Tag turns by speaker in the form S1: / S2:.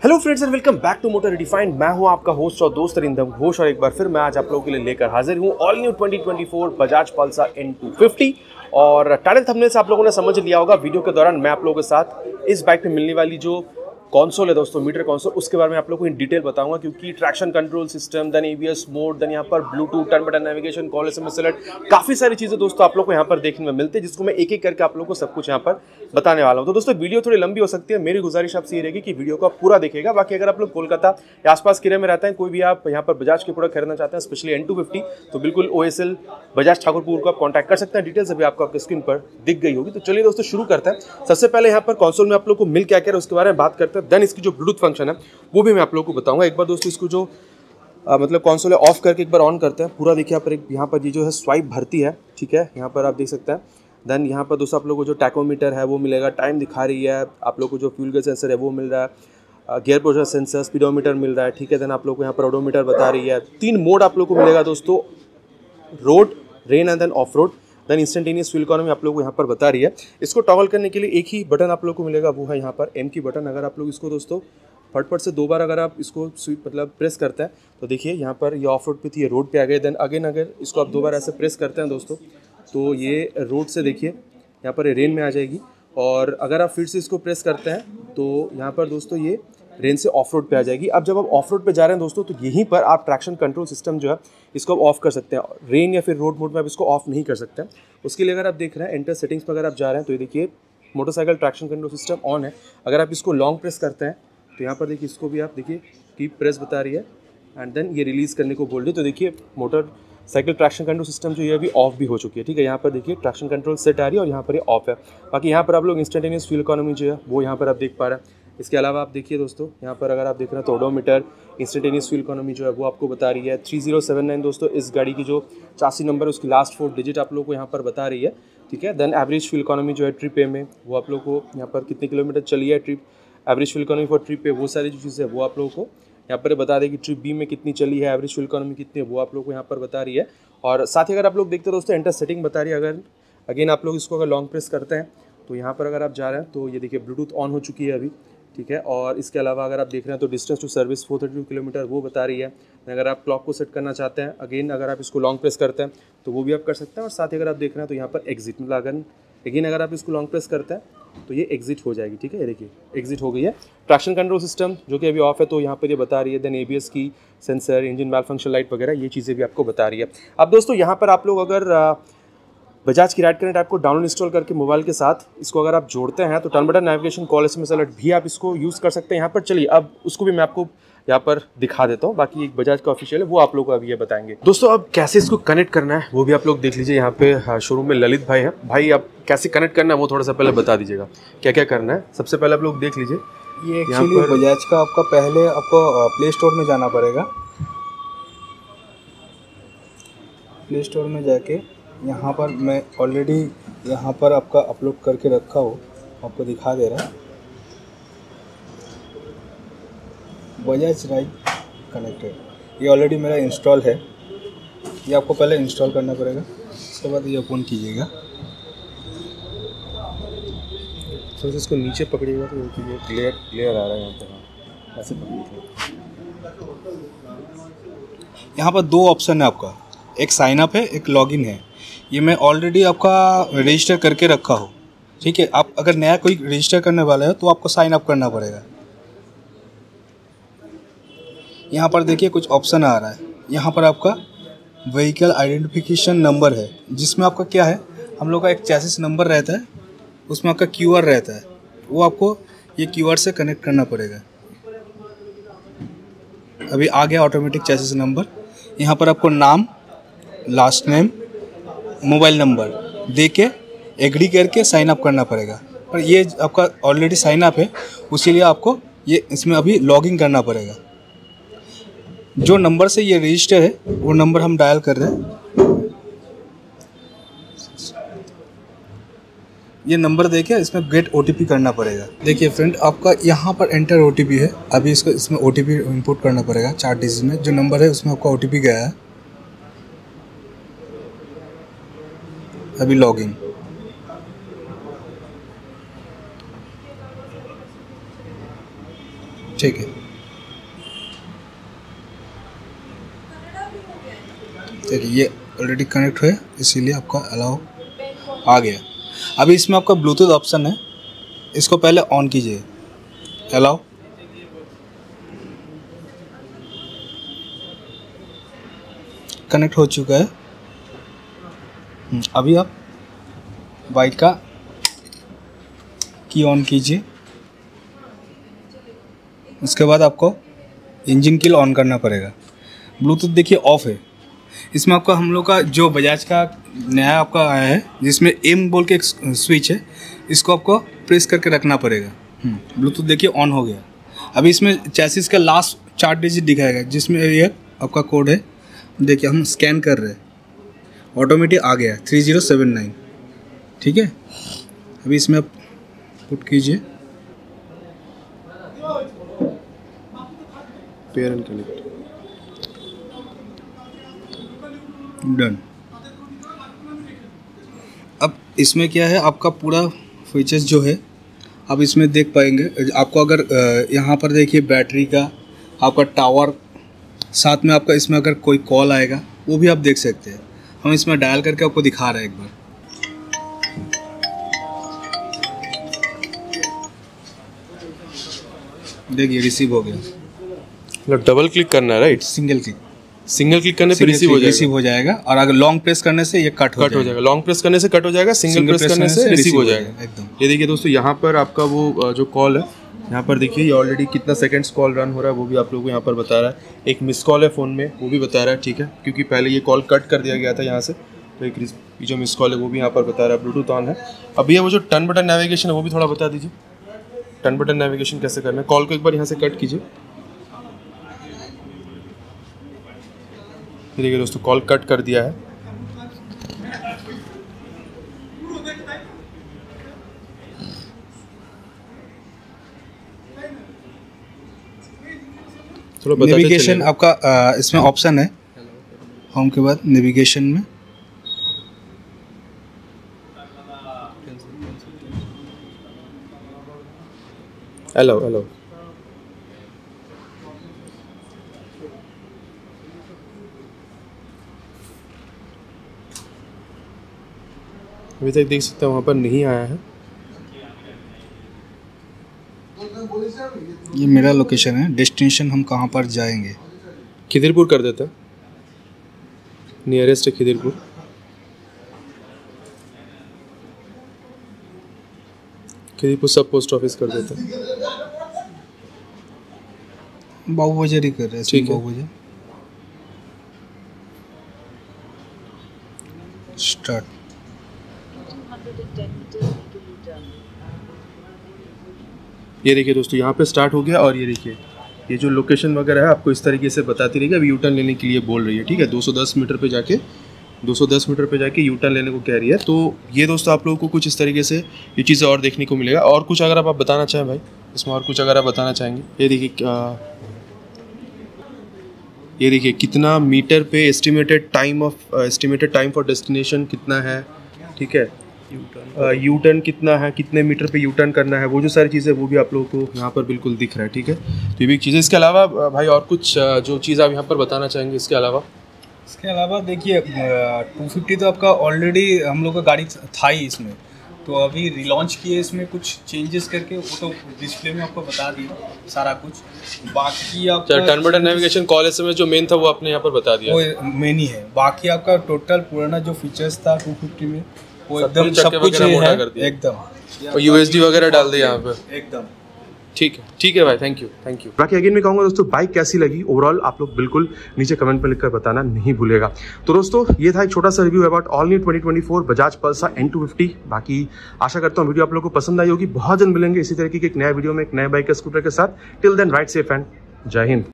S1: Hello friends and welcome back to Motor Redefined. मैं हूं आपका होस्ट और दोस्त रिंदम घोष और एक बार फिर मैं आज आप लोगों के लिए लेकर हाजिर हूं all new 2024 Bajaj Pulsar N250। और टाइटल थंबनेल से आप लोगों ने समझ लिया होगा, वीडियो के दौरान मैं आप लोगों के साथ इस बाइक में मिलने वाली जो कॉन्सोल है दोस्तों, मीटर कॉन्सोल, उसके बारे में आप लोगों को इन डिटेल बताऊंगा, क्योंकि traction control system, then ABS mode, then यहाँ पर Bluetooth, turn button navigation, call SMS alert, काफी सारी चीजें दोस्तों आप लोग को यहाँ पर देखने में मिलती है, जिसको मैं एक एक करके आप लोगों को सब कुछ यहाँ पर बताने वाला हूँ। तो दोस्तों वीडियो थोड़ी लंबी हो सकती है, मेरी गुजारिश आपसे ये रहेगी कि वीडियो को पूरा देखिएगा। बाकी अगर आप लोग कोलकाता या आसपास के एरिया में रहते हैं, कोई भी आप यहाँ पर बजाज के प्रोडक्ट खरीदना चाहते हैं, स्पेशली N250, तो बिल्कुल OSL बजाज ठाकुरपुर को आप कॉन्टैक्ट कर सकते हैं। डिटेल्स अभी आपको आपके स्क्रीन पर दिख गई होगी। तो चलिए दोस्तों शुरू करते हैं। सबसे पहले यहाँ पर कंसोल में आप लोग को मिल क्या क्या है उसके बारे में बात करते हैं, देन इसकी जो ब्लूटूथ फंक्शन है वो भी मैं आप लोगों को बताऊंगा। एक बार दोस्तों इसको जो मतलब कंसोल है ऑफ करके एक बार ऑन करते हैं। पूरा देखिए यहाँ पर ये जो है स्वाइप भरती है, ठीक है, यहाँ पर आप देख सकते हैं। देन यहाँ पर दोस्तों आप लोगों को जो टैकोमीटर है वो मिलेगा, टाइम दिखा रही है, आप लोग को जो फ्यूल का सेंसर है वो मिल रहा है, गियर प्रेशर सेंसर, स्पीडोमीटर मिल रहा है, ठीक है। देन आप लोग को यहाँ पर ओडोमीटर बता रही है। 3 मोड आप लोग को मिलेगा दोस्तों, road, rain and then off road. Then instantaneous fuel economy आप लोग को यहाँ पर बता रही है। इसको टॉगल करने के लिए एक ही बटन आप लोग को मिलेगा, वो है यहाँ पर M की बटन। अगर आप लोग इसको दोस्तों फटफट से 2 बार अगर आप इसको मतलब प्रेस करते हैं तो देखिए यहाँ पर ये ऑफ रोड पे थी, ये रोड पे आ गए। देन अगेन अगर इसको आप 2 बार ऐसे प्रेस करते हैं दोस्तों तो ये रोड से देखिए यहाँ पर रेन में आ जाएगी। और अगर आप फिर से इसको प्रेस करते हैं तो यहाँ पर दोस्तों ये रेन से ऑफ रोड पे आ जाएगी। अब जब आप ऑफ रोड पे जा रहे हैं दोस्तों तो यहीं पर आप ट्रैक्शन कंट्रोल सिस्टम जो है इसको आप ऑफ कर सकते हैं। रेन या फिर रोड मोड में आप इसको ऑफ नहीं कर सकते हैं। उसके लिए अगर आप देख रहे हैं एंटर सेटिंग्स पर अगर आप जा रहे हैं तो ये देखिए motorcycle traction control system on है। अगर आप इसको लॉन्ग प्रेस करते हैं तो यहाँ पर देखिए इसको भी आप देखिए कीप प्रेस बता रही है एंड देन ये रिलीज़ करने को बोल रही है। तो देखिए motorcycle traction control system जो ये अभी ऑफ भी हो चुकी है, ठीक है। यहाँ पर देखिए ट्रैक्शन कंट्रोल सेट आ रही है और यहाँ पर ये ऑफ है। बाकी यहाँ पर आप लोग इंस्टेंटेनियस फ्यूल इकोनॉमी जो है वो यहाँ पर आप देख पा रहे हैं। इसके अलावा आप देखिए दोस्तों यहाँ पर अगर आप देख रहे हैं तो ओडोमीटर, इंस्टेंटेनियस फ्यूल इकोनॉमी जो है वो आपको बता रही है। 3079 दोस्तों इस गाड़ी की जो चासी नंबर उसकी लास्ट 4 डिजिट आप लोग को यहाँ पर बता रही है, ठीक है। देन एवरेज फ्यूल इकोनॉमी जो है ट्रिप ए में वो आप लोग को यहाँ पर कितने किलोमीटर चली है trip, average fuel economy for trip पे, वो सारी जो चीज़ें है वो आप लोगों को यहाँ पर बता देगी। ट्रिप बी में कितनी चली है, एवरेज फ्यूल इकोनॉमी कितनी है वो आप लोगों को यहाँ पर बता रही है। और साथ ही अगर आप लोग देखते हो दोस्तों एंटर सेटिंग बता रही है। अगर अगेन आप लोग इसको अगर लॉन्ग प्रेस करते हैं तो यहाँ पर अगर आप जा रहे हैं तो ये देखिए ब्लूटूथ ऑन हो चुकी है अभी, ठीक है। और इसके अलावा अगर आप देख रहे हैं तो डिस्टेंस टू सर्विस 432 किलोमीटर वो बता रही है। अगर आप क्लॉक को सेट करना चाहते हैं अगेन अगर आप इसको लॉन्ग प्रेस करते हैं तो वो भी आप कर सकते हैं। और साथ ही अगर आप देख रहे हैं तो यहाँ पर एग्जिट मतलब अगर आप इसको लॉन्ग प्रेस करते हैं तो ये एग्जिट हो जाएगी, ठीक है। ये देखिए एग्जिट हो गई है। ट्रैक्शन कंट्रोल सिस्टम जो कि अभी ऑफ है तो यहाँ पर ये बता रही है। देन एबीएस की sensor, engine malfunction light वगैरह ये चीज़ें भी आपको बता रही है। अब दोस्तों यहाँ पर आप लोग अगर बजाज की राइड करंट ऐप को डाउनलोड इंस्टॉल करके मोबाइल के साथ इसको अगर आप जोड़ते हैं तो turn button navigation, call SMS alert भी आप इसको यूज़ कर सकते हैं यहाँ पर। चलिए अब उसको भी मैं आपको यहाँ पर दिखा देता हूँ। बाकी एक बजाज का ऑफिशियल है वो आप लोग को अभी ये बताएंगे। दोस्तों अब कैसे इसको कनेक्ट करना है वो भी आप लोग देख लीजिए। यहाँ पे शोरूम में ललित भाई है। भाई अब कैसे कनेक्ट करना है वो थोड़ा सा पहले बता दीजिएगा, क्या क्या करना है। सबसे पहले आप लोग देख लीजिए,
S2: ये एक्चुअली बजाज का आपका पहले आपको प्ले स्टोर में जाना पड़ेगा। प्ले स्टोर में जाके यहाँ पर मैं ऑलरेडी यहाँ पर आपका अपलोड करके रखा हो, आपको दिखा दे रहा है बजाज राइड कनेक्टेड। ये ऑलरेडी मेरा इंस्टॉल है। ये आपको पहले इंस्टॉल करना पड़ेगा, उसके बाद ये ओपन कीजिएगा।
S1: तो इसको नीचे पकड़िएगा तो ये क्लियर आ रहा है यहाँ पर, ऐसे पकड़िए।
S2: यहाँ पर 2 ऑप्शन है आपका, एक साइन अप है, एक लॉगिन है। ये मैं ऑलरेडी आपका रजिस्टर करके रखा हो, ठीक है। आप अगर नया कोई रजिस्टर करने वाला है तो आपको साइन अप करना पड़ेगा। यहाँ पर देखिए कुछ ऑप्शन आ रहा है। यहाँ पर आपका व्हीकल आइडेंटिफिकेशन नंबर है, जिसमें आपका क्या है, हम लोग का एक चैसिस नंबर रहता है, उसमें आपका QR रहता है, वो आपको ये QR से कनेक्ट करना पड़ेगा। अभी आ गया ऑटोमेटिक चैसिस नंबर। यहाँ पर आपको नाम, लास्ट नेम, मोबाइल नंबर दे के एग्री करके साइन अप करना पड़ेगा। पर ये आपका ऑलरेडी साइन अप है, उसीलिए आपको ये इसमें अभी लॉगिन करना पड़ेगा। जो नंबर से ये रजिस्टर है वो नंबर हम डायल कर रहे हैं। ये नंबर देके इसमें गेट OTP करना पड़ेगा। देखिए फ्रेंड, आपका यहाँ पर एंटर OTP है। अभी इसको इसमें OTP इनपुट करना पड़ेगा 4 डिजिट में। जो नंबर है उसमें आपका OTP गया है। अभी लॉगिन, ठीक है, देखिए ये ऑलरेडी कनेक्ट हुए, इसीलिए आपका अलाउ आ गया। अभी इसमें आपका ब्लूटूथ ऑप्शन है, इसको पहले ऑन कीजिए, अलाउ। कनेक्ट हो चुका है। अभी आप बाइक का की ऑन कीजिए, उसके बाद आपको इंजन कील ऑन करना पड़ेगा। ब्लूटूथ देखिए ऑफ है। इसमें आपका हम लोग का जो बजाज का नया आपका आया है, जिसमें एम बोल के एक स्विच है, इसको आपको प्रेस करके रखना पड़ेगा। ब्लूटूथ देखिए ऑन हो गया। अभी इसमें चैसिस का लास्ट 4 डिजिट दिखाएगा, जिसमें ये आपका कोड है। देखिए हम स्कैन कर रहे हैं, ऑटोमेटिक आ गया 3079। ठीक है, अभी इसमें आप पुट कीजिए,
S1: पेयर एंड कनेक्ट,
S2: डन। अब इसमें क्या है, आपका पूरा फीचर्स जो है आप इसमें देख पाएंगे। आपको अगर यहाँ पर देखिए बैटरी का, आपका टावर, साथ में आपका इसमें अगर कोई कॉल आएगा वो भी आप देख सकते हैं। हम इसमें डायल करके आपको दिखा रहे हैं एक बार। देखिए रिसीव हो गया।
S1: मतलब डबल क्लिक करना है, राइट?
S2: सिंगल क्लिक
S1: करने पे रिसीव हो जाएगा।
S2: और अगर लॉन्ग प्रेस करने से ये कट हो जाएगा।
S1: लॉन्ग प्रेस करने से कट हो जाएगा, सिंगल प्रेस करने से रिसीव हो जाएगा
S2: एकदम।
S1: ये देखिए दोस्तों, यहाँ पर आपका वो जो कॉल है, यहाँ पर देखिए ये ऑलरेडी कितना सेकंड्स कॉल रन हो रहा है वो भी आप लोगों को यहाँ पर बता रहा है। एक मिस कॉल है फ़ोन में, वो भी बता रहा है। ठीक है, क्योंकि पहले ये कॉल कट कर दिया गया था यहाँ से, तो एक जो मिस कॉल है वो भी यहाँ पर बता रहा है। ब्लूटूथ ऑन है। अब ये वो जो टर्न बटन नेविगेशन है वो भी थोड़ा बता दीजिए। टर्न बटन नेविगेशन कैसे करना है? कॉल को एक बार यहाँ से कट कीजिए। देखिए दोस्तों, कॉल कट कर दिया है।
S2: नेविगेशन आपका इसमें ऑप्शन है, होम के बाद नेविगेशन में
S1: हेलो अभी तक देख सकते हैं वहाँ पर नहीं आया है।
S2: ये मेरा लोकेशन है, डेस्टिनेशन हम कहाँ पर जाएंगे।
S1: खिदिरपुर कर देता है, नियरेस्ट है खिदिरपुर। खिदिरपुर सब पोस्ट ऑफिस कर देता है।
S2: बाबू बाजार ही कर रहे हैं।
S1: ठीक है,
S2: स्टार्ट।
S1: ये देखिए दोस्तों, यहाँ पे स्टार्ट हो गया। और ये देखिए, ये जो लोकेशन वगैरह है आपको इस तरीके से बताती रहेगी। अभी यू टर्न लेने के लिए बोल रही है। ठीक है, 210 मीटर पे जाके यू टर्न लेने को कह रही है। तो ये दोस्तों आप लोगों को कुछ इस तरीके से ये चीज़ें और देखने को मिलेगा। और कुछ अगर आप बताना चाहें भाई, इसमें और कुछ अगर आप बताना चाहेंगे। ये देखिए कितना मीटर पे एस्टिमेटेड टाइम फॉर डेस्टिनेशन कितना है। ठीक है, यू टर्न कितना है, कितने मीटर पे यू टर्न करना है, वो जो सारी चीज़ें वो भी आप लोगों को यहाँ पर बिल्कुल दिख रहा है। ठीक है, तो ये भी चीज़ें। इसके अलावा भाई और कुछ जो चीज़ आप यहाँ पर बताना चाहेंगे इसके अलावा?
S2: इसके अलावा देखिए 250 तो आपका ऑलरेडी हम लोग का गाड़ी था ही इसमें, तो अभी रिलॉन्च किए इसमें कुछ चेंजेस करके, वो तो डिस्प्ले में आपको बता दिया सारा कुछ। बाकी आप
S1: टर्न बटन नेविगेशन कॉल में जो मेन था वो आपने यहाँ पर बता दिया,
S2: वो मेन ही है। बाकी आपका टोटल पुराना जो फीचर्स था 250 में वो एकदम सब कुछ है एकदम।
S1: और यूएसडी वगैरह डाल दिया यहाँ पे
S2: एकदम।
S1: ठीक है भाई, थैंक यू। बाकी अगेन मैं कहूँगा दोस्तों, बाइक कैसी लगी ओवरऑल आप लोग बिल्कुल नीचे कमेंट में लिखकर बताना नहीं भूलेगा। तो दोस्तों ये था एक छोटा सा review about all new 2024 Bajaj Pulsar N250। बाकी आशा करता हूँ वीडियो आप लोगों को पसंद आई होगी। बहुत जल्द मिलेंगे इसी तरीके के एक नया वीडियो में एक नए बाइक के स्कूटर के साथ। Till then ride safe and जय हिंद।